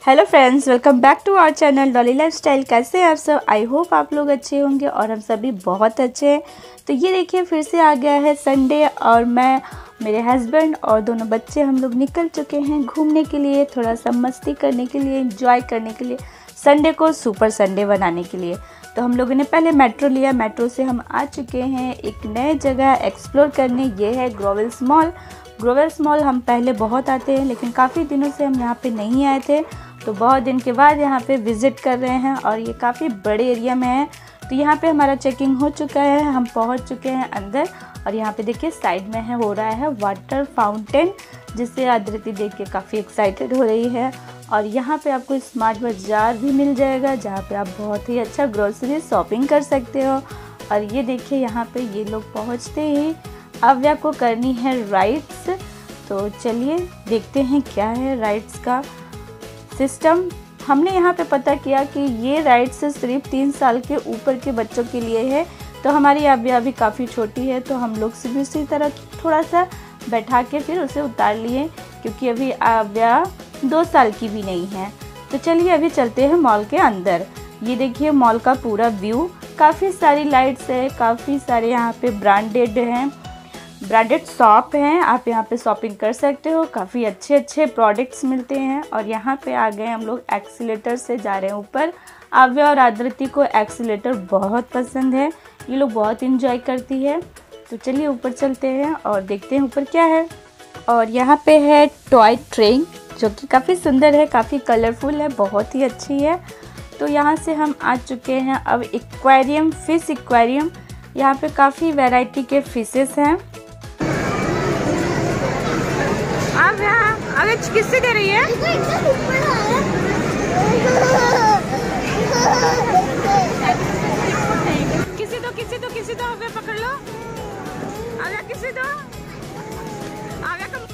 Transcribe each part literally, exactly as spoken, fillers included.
Hello friends, welcome back to our channel Dolly lifestyle. कैसे हैं आप सब? आई होप आप लोग अच्छे होंगे और हम सभी बहुत अच्छे हैं। तो ये देखिए फिर से आ गया है संडे और मैं, मेरे हस्बैंड और दोनों बच्चे हम लोग निकल चुके हैं घूमने के लिए, थोड़ा सा मस्ती करने के लिए, एंजॉय करने के लिए, संडे को सुपर संडे बनाने के लिए। तो हम लोगों ने पहले मेट्रो लिया, मेट्रो से हम आ चुके हैं एक नए जगह एक्सप्लोर करने। ये है ग्रोवेल्स मॉल। ग्रोवेल्स मॉल हम पहले बहुत आते हैं लेकिन काफ़ी दिनों से हम यहाँ पे नहीं आए थे, तो बहुत दिन के बाद यहाँ पे विज़िट कर रहे हैं और ये काफ़ी बड़े एरिया में है। तो यहाँ पे हमारा चेकिंग हो चुका है, हम पहुँच चुके हैं अंदर और यहाँ पे देखिए साइड में है हो रहा है वाटर फाउंटेन, जिससे आदृति देख के काफ़ी एक्साइटेड हो रही है। और यहाँ पे आपको स्मार्ट बाज़ार भी मिल जाएगा जहाँ पे आप बहुत ही अच्छा ग्रोसरी शॉपिंग कर सकते हो। और ये देखिए यहाँ पे ये लोग पहुँचते ही अव्या को करनी है राइड्स। तो चलिए देखते हैं क्या है राइड्स का सिस्टम। हमने यहाँ पे पता किया कि ये राइड्स सिर्फ तीन साल के ऊपर के बच्चों के लिए है। तो हमारी अव्या अभी काफ़ी छोटी है, तो हम लोग सिर्फ इसी तरह थोड़ा सा बैठा के फिर उसे उतार लिए, क्योंकि अभी अव्या दो साल की भी नहीं है। तो चलिए अभी चलते हैं मॉल के अंदर। ये देखिए मॉल का पूरा व्यू, काफ़ी सारी लाइट्स है, काफ़ी सारे यहाँ पे ब्रांडेड हैं, ब्रांडेड शॉप हैं, आप यहाँ पे शॉपिंग कर सकते हो। काफ़ी अच्छे अच्छे प्रोडक्ट्स मिलते हैं। और यहाँ पे आ गए हम लोग एक्सीलेटर से जा रहे हैं ऊपर। अव्या और आदृति को एक्सीलेटर बहुत पसंद है, ये लोग बहुत इंजॉय करती है। तो चलिए ऊपर चलते हैं और देखते हैं ऊपर क्या है। और यहाँ पे है टॉय ट्रेन, जो कि काफ़ी सुंदर है, काफ़ी कलरफुल है, बहुत ही अच्छी है। तो यहाँ से हम आ चुके हैं अब एक्वेरियम, फिश एक्वेरियम। यहाँ पे काफ़ी वैरायटी के फिशेस हैं। अब अरे किससे दे रही है? किसी दो किसी दो किसी दो अबे पकड़ लो, अबे किसी दो, अबे कम।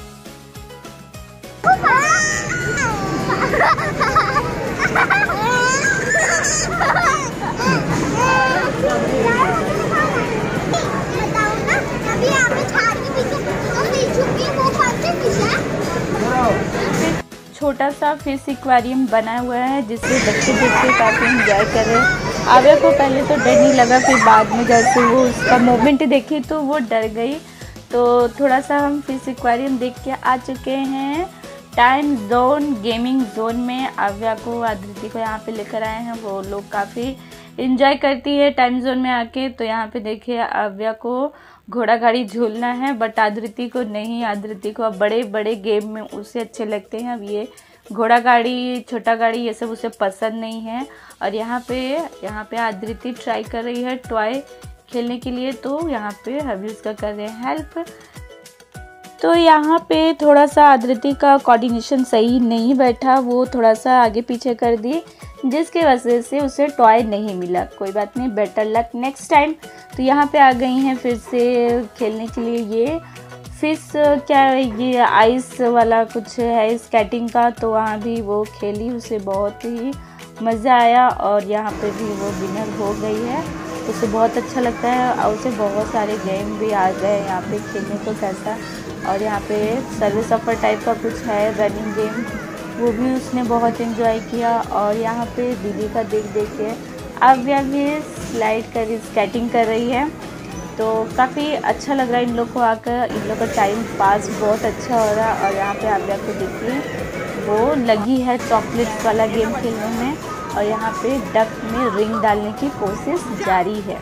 छोटा सा फिश एक्वेरियम बना हुआ है जिससे बच्चे देख के काफ़ी इंजॉय कर रहे हैं। आव्या को पहले तो डर नहीं लगा, फिर बाद में जैसे वो उसका मूवमेंट देखी तो वो डर गई। तो थोड़ा सा हम फिश एक्वेरियम देख के आ चुके हैं टाइम जोन गेमिंग जोन में। आव्या को, आदृति को यहाँ पे लेकर आए हैं, वो लोग काफ़ी इंजॉय करती है टाइम जोन में आके। तो यहाँ पे देखिए आव्या को घोड़ा गाड़ी झूलना है, बट आदृति को नहीं। आदृति को अब बड़े बड़े गेम में उसे अच्छे लगते हैं, अब ये घोड़ा गाड़ी, छोटा गाड़ी, ये सब उसे पसंद नहीं है। और यहाँ पे यहाँ पे आदृति ट्राई कर रही है टॉय खेलने के लिए, तो यहाँ पे हम उसका कर रहे हैं हेल्प। तो यहाँ पे थोड़ा सा आदृति का कोऑर्डिनेशन सही नहीं बैठा, वो थोड़ा सा आगे पीछे कर दी, जिसके वजह से उसे टॉय नहीं मिला। कोई बात नहीं, बेटर लक नेक्स्ट टाइम। तो यहाँ पे आ गई हैं फिर से खेलने के लिए ये फिश, क्या है ये आइस वाला कुछ है स्केटिंग का, तो वहाँ भी वो खेली, उसे बहुत ही मज़ा आया और यहाँ पे भी वो विनर हो गई है। उसे बहुत अच्छा लगता है और उसे बहुत सारे गेम भी आ गए यहाँ पे खेलने को कैसा। और यहाँ पे सर्वे सफ़र टाइप का कुछ है रनिंग गेम, वो भी उसने बहुत एंजॉय किया। और यहाँ पे दीदी का देख देख के अव्या भी स्लाइड कर स्केटिंग कर रही है, तो काफ़ी अच्छा लग रहा है इन लोग को आकर, इन लोग का टाइम पास बहुत अच्छा हो रहा है। और यहाँ पे अव्या को देखिए वो लगी है चॉकलेट वाला गेम खेलने में, और यहाँ पे डक में रिंग डालने की कोशिश जारी है।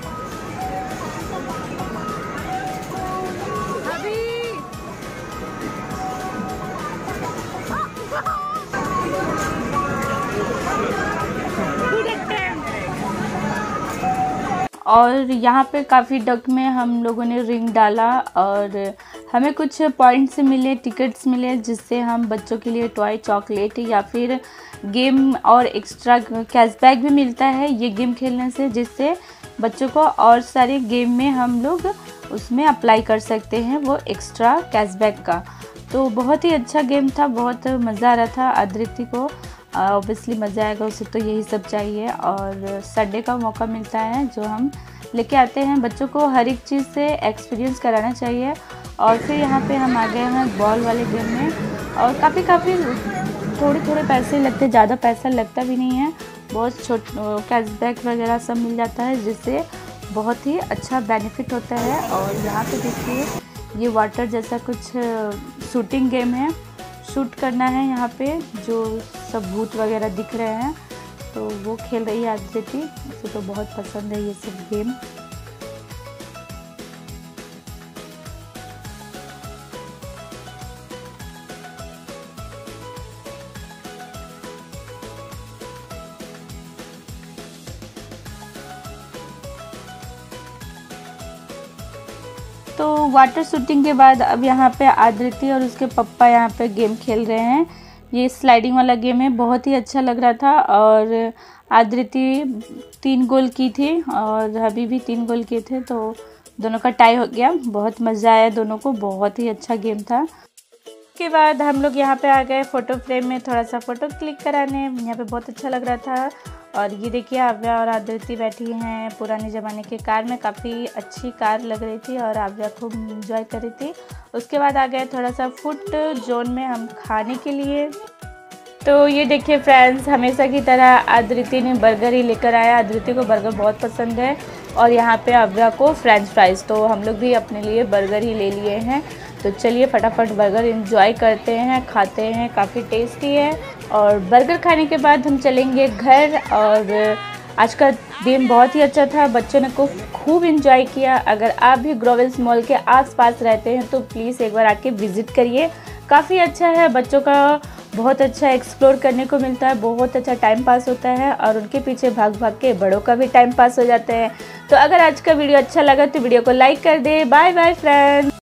और यहाँ पे काफ़ी डक में हम लोगों ने रिंग डाला और हमें कुछ पॉइंट्स मिले, टिकट्स मिले, जिससे हम बच्चों के लिए टॉय, चॉकलेट या फिर गेम और एक्स्ट्रा कैशबैक भी मिलता है ये गेम खेलने से, जिससे बच्चों को और सारे गेम में हम लोग उसमें अप्लाई कर सकते हैं वो एक्स्ट्रा कैशबैक का। तो बहुत ही अच्छा गेम था, बहुत मज़ा आ रहा था। आदृति को ऑब्वियसली मज़ा आएगा, उसे तो यही सब चाहिए। और संडे का मौका मिलता है जो हम लेके आते हैं, बच्चों को हर एक चीज़ से एक्सपीरियंस कराना चाहिए। और फिर यहाँ पे हम आ गए हैं बॉल वाले गेम में, और काफ़ी काफ़ी थोड़े थोड़े पैसे लगते, ज़्यादा पैसा लगता भी नहीं है, बहुत छोट कैशबैक वगैरह सब मिल जाता है, जिससे बहुत ही अच्छा बेनिफिट होता है। और यहाँ पे देखिए ये वाटर जैसा कुछ शूटिंग गेम है, शूट करना है यहाँ पे, जो सब भूत वगैरह दिख रहे हैं तो वो खेल रही है आदिति, उसे तो बहुत पसंद है ये सब गेम। तो वाटर शूटिंग के बाद अब यहाँ पे आदिति और उसके पापा यहाँ पे गेम खेल रहे हैं। ये स्लाइडिंग वाला गेम है, बहुत ही अच्छा लग रहा था। और आदिति तीन गोल की थी और अभी भी तीन गोल किए थे, तो दोनों का टाई हो गया। बहुत मज़ा आया दोनों को, बहुत ही अच्छा गेम था। उसके बाद हम लोग यहाँ पे आ गए फ़ोटो फ्रेम में थोड़ा सा फ़ोटो क्लिक कराने। यहाँ पे बहुत अच्छा लग रहा था। और ये देखिए आव्या और आदिति बैठी हैं पुराने ज़माने के कार में, काफ़ी अच्छी कार लग रही थी और आव्या खूब इंजॉय कर रही थी। उसके बाद आ गए थोड़ा सा फूड जोन में हम खाने के लिए। तो ये देखिए फ्रेंड्स, हमेशा की तरह आदिति ने बर्गर ही लेकर आया। आदिति को बर्गर बहुत पसंद है और यहाँ पे आव्या को फ्रेंच फ्राइज़, तो हम लोग भी अपने लिए बर्गर ही ले लिए हैं। तो चलिए फटाफट बर्गर एंजॉय करते हैं, खाते हैं, काफ़ी टेस्टी है। और बर्गर खाने के बाद हम चलेंगे घर। और आज का दिन बहुत ही अच्छा था, बच्चों ने को खूब एंजॉय किया। अगर आप भी ग्रोवेल्स मॉल के आसपास रहते हैं तो प्लीज़ एक बार आके विज़िट करिए, काफ़ी अच्छा है। बच्चों का बहुत अच्छा एक्सप्लोर करने को मिलता है, बहुत अच्छा टाइम पास होता है और उनके पीछे भाग भाग के बड़ों का भी टाइम पास हो जाता है। तो अगर आज का वीडियो अच्छा लगा तो वीडियो को लाइक कर दे। Bye bye friends.